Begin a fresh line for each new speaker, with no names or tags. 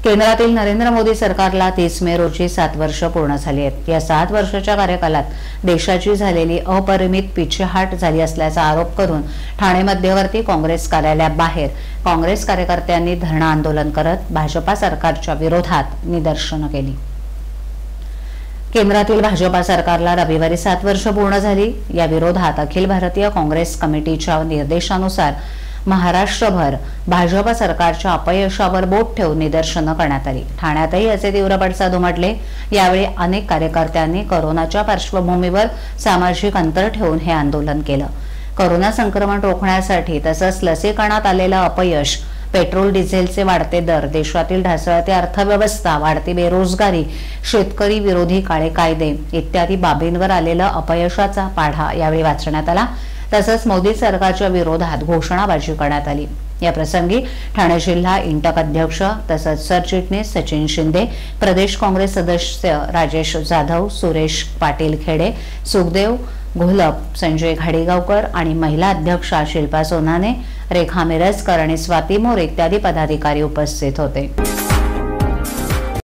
केंद्रातील नरेंद्र मोदी सरकारला 30 मे रोजी 7 वर्ष पूर्ण झाली आहेत। या 7 वर्षाच्या कार्यकालात देशाची झालेली अपरिमित पिछेहाट झाली असल्याचा आरोप करून ठाणे मध्यवर्ती काँग्रेस कार्यालयाबाहेर काँग्रेस कार्यकर्त्यांनी धरणं आंदोलन करत भाजपा सरकारच्या विरोधात निदर्शनं केली। केंद्रातील भाजपा सरकारला रविवारी 7 वर्ष पूर्ण झाली। या विरोधात अखिल भारतीय काँग्रेस कमिटीच्या निर्देशानुसार महाराष्ट्रभर भाजपा सरकारच्या अपयशावर बोट ठेवून निदर्शनं करण्यात आली। ठाण्यातही याचे तीव्र पडसाद उमटले। यावेळी अनेक कार्यकर्त्यांनी कोरोनाच्या पार्श्वभूमीवर सामाजिक अंतर ठेवून हे आंदोलन केलं। कोरोना संक्रमण रोखण्यासाठी तसंच लसीकरणात आलेलं अपयश, पेट्रोल डिझेलचे वाढते दर, देशातील ढासळती अर्थव्यवस्था, वाढती बेरोजगारी, शेतकरी विरोधी काळे कायदे इत्यादी बाबींवर आलेलं अपयशाचा पाढा यावेळी वाचण्यात आला। तसंच मोदी सरकारच्या विरोधात घोषणाबाजी करण्यात आली। या प्रसंगी ठाणे जिल्हा इंटक अध्यक्ष तसंच सरचिटणीस सचिन शिंदे, प्रदेश काँग्रेस सदस्य राजेश जाधव, सुरेश पाटील खेडे, सुखदेव घोलप, संजय घाडीगावकर आणि महिला अध्यक्षा शिल्पा सोनाने, रेखा मिरजकर आणि स्वाती मोर इत्यादी पदाधिकारी उपस्थित होते।